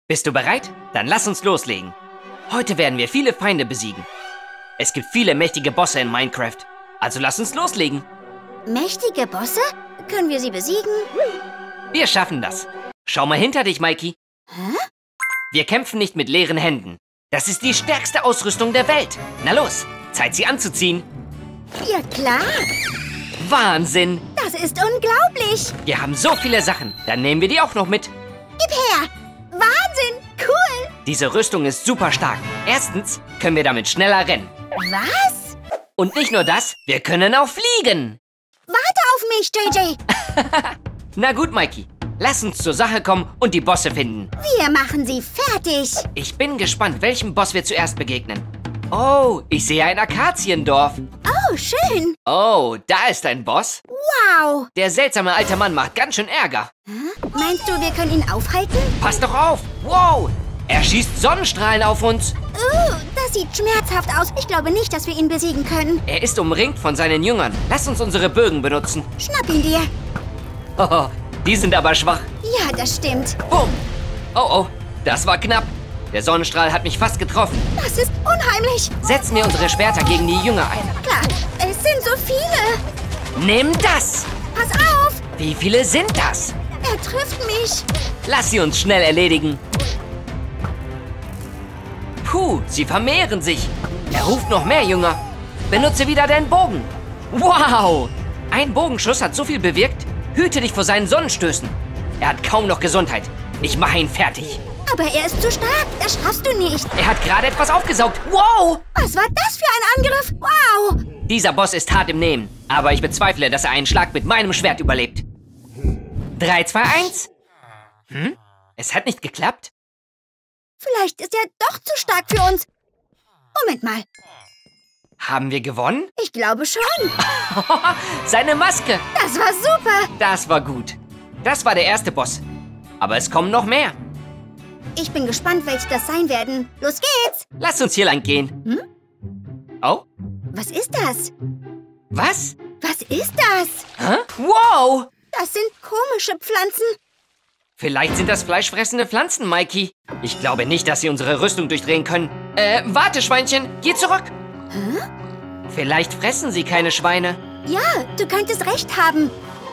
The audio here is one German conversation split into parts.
Bist du bereit? Dann lass uns loslegen. Heute werden wir viele Feinde besiegen. Es gibt viele mächtige Bosse in Minecraft. Also lass uns loslegen. Mächtige Bosse? Können wir sie besiegen? Wir schaffen das. Schau mal hinter dich, Mikey. Hä? Wir kämpfen nicht mit leeren Händen. Das ist die stärkste Ausrüstung der Welt. Na los, Zeit sie anzuziehen. Ja klar, Wahnsinn! das ist unglaublich. Wir haben so viele Sachen. Dann nehmen wir die auch noch mit. Gib her. Wahnsinn, cool. Diese Rüstung ist super stark. Erstens können wir damit schneller rennen. Was? Und nicht nur das, wir können auch fliegen. Warte auf mich, JJ. Na gut, Mikey. Lass uns zur Sache kommen und die Bosse finden. Wir machen sie fertig. Ich bin gespannt, welchem Boss wir zuerst begegnen. Oh, ich sehe ein Akaziendorf. Oh, schön. Oh, da ist ein Boss. Wow. Der seltsame alte Mann macht ganz schön Ärger. Meinst du, wir können ihn aufhalten? Pass doch auf. Wow, er schießt Sonnenstrahlen auf uns. Das sieht schmerzhaft aus. Ich glaube nicht, dass wir ihn besiegen können. Er ist umringt von seinen Jüngern. Lass uns unsere Bögen benutzen. Schnapp ihn dir. Hoho, die sind aber schwach. Ja, das stimmt. Bumm. Oh, das war knapp. Der Sonnenstrahl hat mich fast getroffen. Das ist unheimlich. Setzen wir unsere Schwerter gegen die Jünger ein. Klar, es sind so viele. Nimm das! Pass auf. Wie viele sind das? Er trifft mich. Lass sie uns schnell erledigen. Puh, sie vermehren sich. Er ruft noch mehr Jünger. Benutze wieder deinen Bogen. Wow! Ein Bogenschuss hat so viel bewirkt. Hüte dich vor seinen Sonnenstößen. Er hat kaum noch Gesundheit. Ich mache ihn fertig. Aber er ist zu stark. Das schaffst du nicht. Er hat gerade etwas aufgesaugt. Wow! Was war das für ein Angriff? Wow. Dieser Boss ist hart im Nehmen. Aber ich bezweifle, dass er einen Schlag mit meinem Schwert überlebt. 3, 2, 1. Es hat nicht geklappt? Vielleicht ist er doch zu stark für uns. Moment mal. Haben wir gewonnen? Ich glaube schon. Seine Maske! Das war super. Das war gut. Das war der erste Boss. Aber es kommen noch mehr. Ich bin gespannt, welche das sein werden. Los geht's. Lass uns hier lang gehen. Oh, Was ist das? was? Was ist das? Hä? Wow! Das sind komische Pflanzen. Vielleicht sind das fleischfressende Pflanzen, Mikey. Ich glaube nicht, dass sie unsere Rüstung durchdrehen können. Warte, Schweinchen, geh zurück. Vielleicht fressen sie keine Schweine. Ja, du könntest recht haben.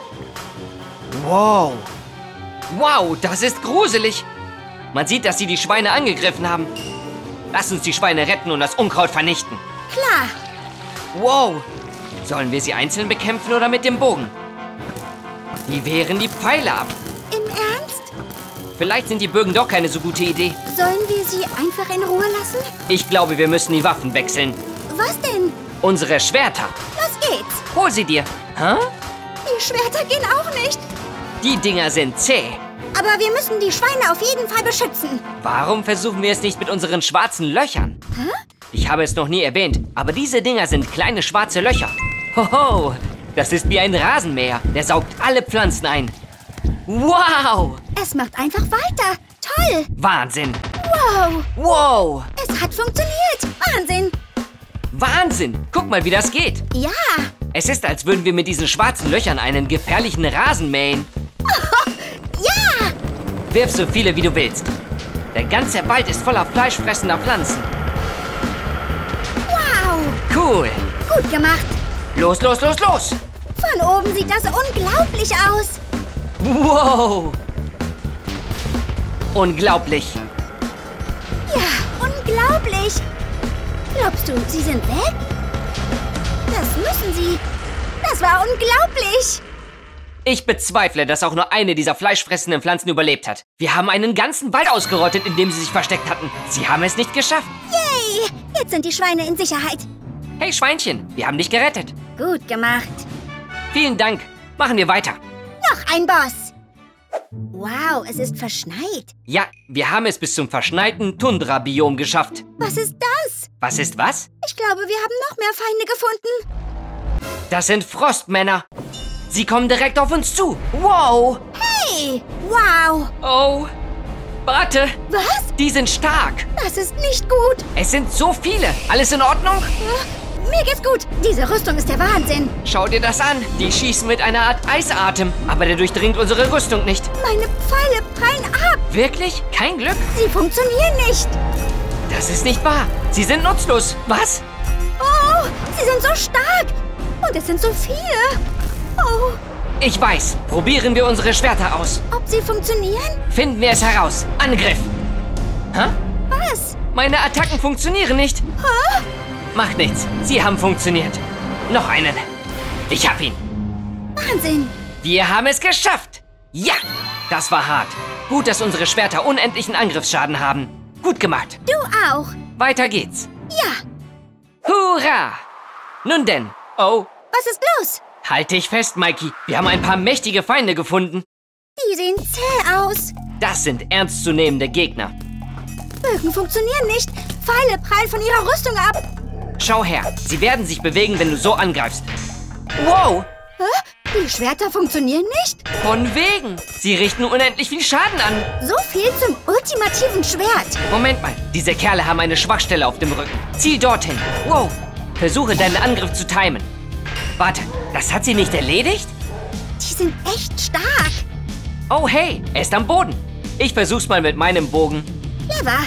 Wow. Wow, das ist gruselig. Man sieht, dass sie die Schweine angegriffen haben. Lass uns die Schweine retten und das Unkraut vernichten. Klar. Wow. Sollen wir sie einzeln bekämpfen oder mit dem Bogen? Die wehren die Pfeile ab. Im Ernst? Vielleicht sind die Bögen doch keine so gute Idee. Sollen wir sie einfach in Ruhe lassen? Ich glaube, wir müssen die Waffen wechseln. Was denn? Unsere Schwerter. Los geht's. Hol sie dir. Hä? Die Schwerter gehen auch nicht. Die Dinger sind zäh. Aber wir müssen die Schweine auf jeden Fall beschützen. Warum versuchen wir es nicht mit unseren schwarzen Löchern? Ich habe es noch nie erwähnt, aber diese Dinger sind kleine schwarze Löcher. Hoho, das ist wie ein Rasenmäher. Der saugt alle Pflanzen ein. Wow! Es macht einfach weiter. Toll. Wahnsinn! Wow. Wow! Es hat funktioniert. Wahnsinn. Wahnsinn! Guck mal, wie das geht. Ja. Es ist, als würden wir mit diesen schwarzen Löchern einen gefährlichen Rasen mähen. Ja. Wirf so viele, wie du willst. Der ganze Wald ist voller fleischfressender Pflanzen. Wow. Cool! Gut gemacht. Los, los, los, los! Von oben sieht das unglaublich aus. Wow! Unglaublich! Ja, unglaublich. Glaubst du, sie sind weg? Das müssen sie. Das war unglaublich. Ich bezweifle, dass auch nur eine dieser fleischfressenden Pflanzen überlebt hat. Wir haben einen ganzen Wald ausgerottet, in dem sie sich versteckt hatten. Sie haben es nicht geschafft. Yay. Jetzt sind die Schweine in Sicherheit. Hey Schweinchen, wir haben dich gerettet. Gut gemacht. Vielen Dank. Machen wir weiter. Noch ein Boss. Wow, es ist verschneit. Ja, wir haben es bis zum verschneiten Tundra-Biom geschafft. Was ist das? Was ist was? Ich glaube, wir haben noch mehr Feinde gefunden. Das sind Frostmänner. Sie kommen direkt auf uns zu. Wow! Hey, wow. Oh, warte. Was? Die sind stark. Das ist nicht gut. Es sind so viele. Alles in Ordnung? Mir geht's gut. Diese Rüstung ist der Wahnsinn. Schau dir das an. Die schießen mit einer Art Eisatem. Aber der durchdringt unsere Rüstung nicht. Meine Pfeile prallen ab. Wirklich? Kein Glück? Sie funktionieren nicht. Das ist nicht wahr. Sie sind nutzlos. Was? Oh, sie sind so stark. Und es sind so viele. Oh, Ich weiß. Probieren wir unsere Schwerter aus. ob sie funktionieren? Finden wir es heraus. Angriff. Hä? Was? Meine Attacken funktionieren nicht. Hä? Macht nichts. Sie haben funktioniert. Noch einen. Ich hab ihn. Wahnsinn. Wir haben es geschafft. Ja, das war hart. Gut, dass unsere Schwerter unendlichen Angriffsschaden haben. Gut gemacht. Du auch. Weiter geht's. Ja. Hurra! Nun denn. Oh, Was ist los? halt dich fest, Mikey. Wir haben ein paar mächtige Feinde gefunden. Die sehen zäh aus. Das sind ernstzunehmende Gegner. Bögen funktionieren nicht. Pfeile prallen von ihrer Rüstung ab. Schau her. Sie werden sich bewegen, wenn du so angreifst. Wow! Hä? Die Schwerter funktionieren nicht? Von wegen. Sie richten unendlich viel Schaden an. So viel zum ultimativen Schwert. Moment mal. Diese Kerle haben eine Schwachstelle auf dem Rücken. Ziel dorthin. Wow. Versuche deinen Angriff zu timen. Warte, das hat sie nicht erledigt? Die sind echt stark. Oh hey, er ist am Boden. Ich versuch's mal mit meinem Bogen. Clever.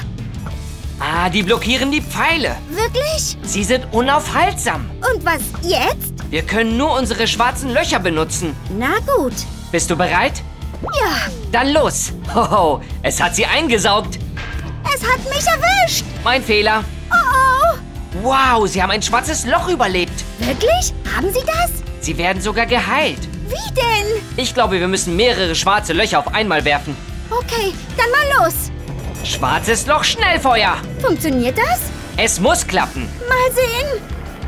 Ah, die blockieren die Pfeile. Wirklich? Sie sind unaufhaltsam. Und was jetzt? Wir können nur unsere schwarzen Löcher benutzen. Na gut. Bist du bereit? Ja, Dann los. Hoho, es hat sie eingesaugt. es hat mich erwischt. Mein Fehler. Oh, Wow, sie haben ein schwarzes Loch überlebt. wirklich? Haben Sie das? Sie werden sogar geheilt. Wie denn? Ich glaube, wir müssen mehrere schwarze Löcher auf einmal werfen. Okay, dann mal los. Schwarzes Loch, Schnellfeuer. Funktioniert das? Es muss klappen. Mal sehen.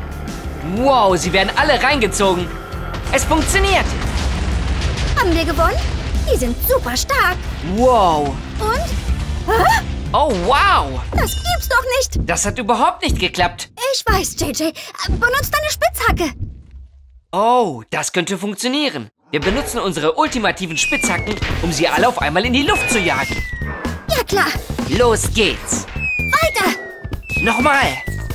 Wow, sie werden alle reingezogen. Es funktioniert. Haben wir gewonnen? Die sind super stark. Wow. Und? Hä? Oh, wow. Das gibt's doch nicht. Das hat überhaupt nicht geklappt. Ich weiß, JJ. Benutzt deine Spitzhacke. Oh, das könnte funktionieren. Wir benutzen unsere ultimativen Spitzhacken, um sie alle auf einmal in die Luft zu jagen. Ja, klar. Los geht's. Weiter. Nochmal.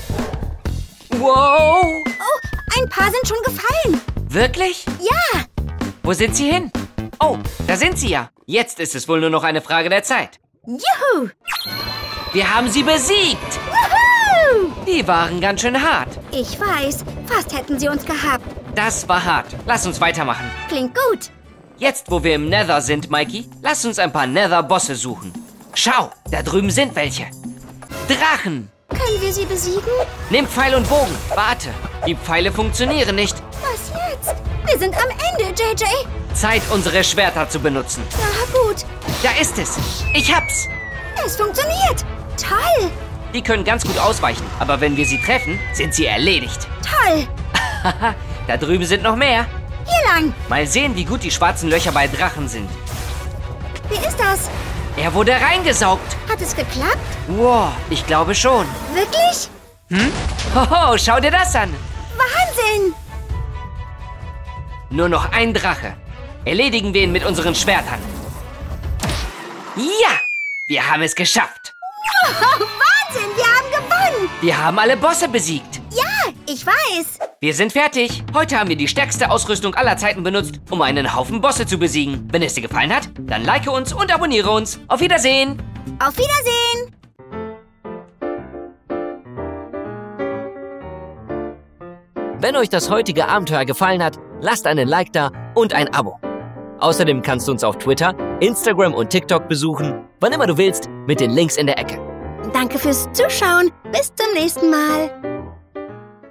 Wow. Oh, ein paar sind schon gefallen. Wirklich? Ja. Wo sind sie hin? Oh, da sind sie ja. Jetzt ist es wohl nur noch eine Frage der Zeit. Juhu. Wir haben sie besiegt. Wuhu. Die waren ganz schön hart. Ich weiß. Fast hätten sie uns gehabt. Das war hart. Lass uns weitermachen. Klingt gut. Jetzt, wo wir im Nether sind, Mikey, lass uns ein paar Nether-Bosse suchen. Schau, da drüben sind welche. Drachen. Können wir sie besiegen? Nimm Pfeil und Bogen. Warte, die Pfeile funktionieren nicht. Was jetzt? Wir sind am Ende, JJ. Zeit, unsere Schwerter zu benutzen. Na gut. Da ist es. Ich hab's. Es funktioniert. Toll. Die können ganz gut ausweichen, aber wenn wir sie treffen, sind sie erledigt. Toll. Haha, da drüben sind noch mehr. Hier lang. Mal sehen, wie gut die schwarzen Löcher bei Drachen sind. Wie ist das? Er wurde reingesaugt. Hat es geklappt? Wow, ich glaube schon. Wirklich? Hoho, schau dir das an. Wahnsinn. Nur noch ein Drache. Erledigen wir ihn mit unseren Schwertern. Ja, wir haben es geschafft. Oh, Wahnsinn, wir haben gewonnen. Wir haben alle Bosse besiegt. Ja, ich weiß. Wir sind fertig. Heute haben wir die stärkste Ausrüstung aller Zeiten benutzt, um einen Haufen Bosse zu besiegen. Wenn es dir gefallen hat, dann like uns und abonniere uns. Auf Wiedersehen. Auf Wiedersehen. Wenn euch das heutige Abenteuer gefallen hat, lasst einen Like da und ein Abo. Außerdem kannst du uns auf Twitter, Instagram und TikTok besuchen, wann immer du willst, mit den Links in der Ecke. Danke fürs Zuschauen. Bis zum nächsten Mal.